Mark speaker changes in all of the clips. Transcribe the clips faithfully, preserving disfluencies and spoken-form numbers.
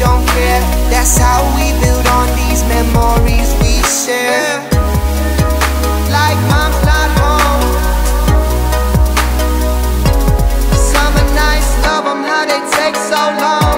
Speaker 1: don't care. That's how we build on these memories we share. Like mom's not home. Summer nights, love them how they take so long.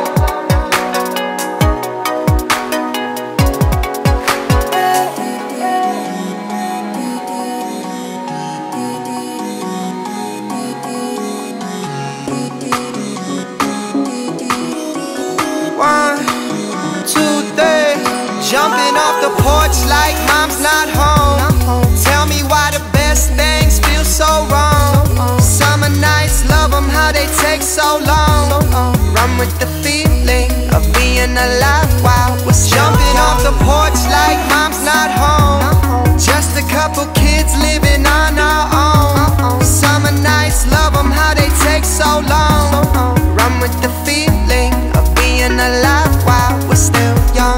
Speaker 1: One, two, three. Jumping off the porch like mom's not home. Tell me why the best things feel so wrong. Summer nights, love them how they take so long. Run with the feeling of being alive while we're jumping off the porch like mom's not home. Just a couple kids living on our own. Summer nights, love them how they take so long. Run with the feeling of being alive while we're still young.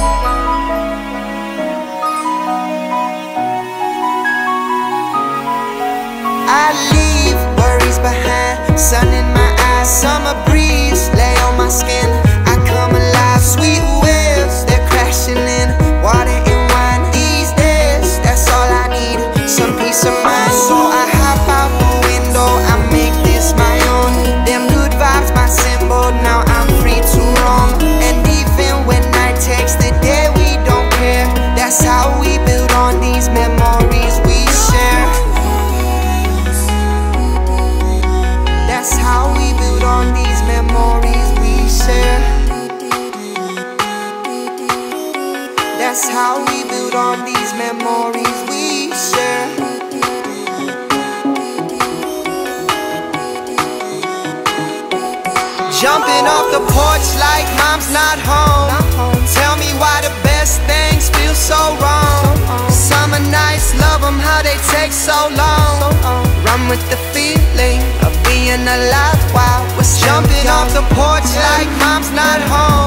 Speaker 1: I leave worries behind, sun in my eyes, summer breeze lay on my skin. I come alive, sweet waves, they're crashing in, water and wine. These days, that's all I need, some peace of mind. So I hop out the window, I make this my own. Them good vibes, my symbol, now I'm free to roam. And even when night takes the day, we don't care. That's how we build on these memories we share. That's how we build on these memories we share. That's how we build on these memories we share. Jumping off the porch like mom's not home. Tell me why the best things feel so wrong. Summer nights, love them how they take so long. Run with the feeling of being alive while we're jumping off the porch like mom's not home.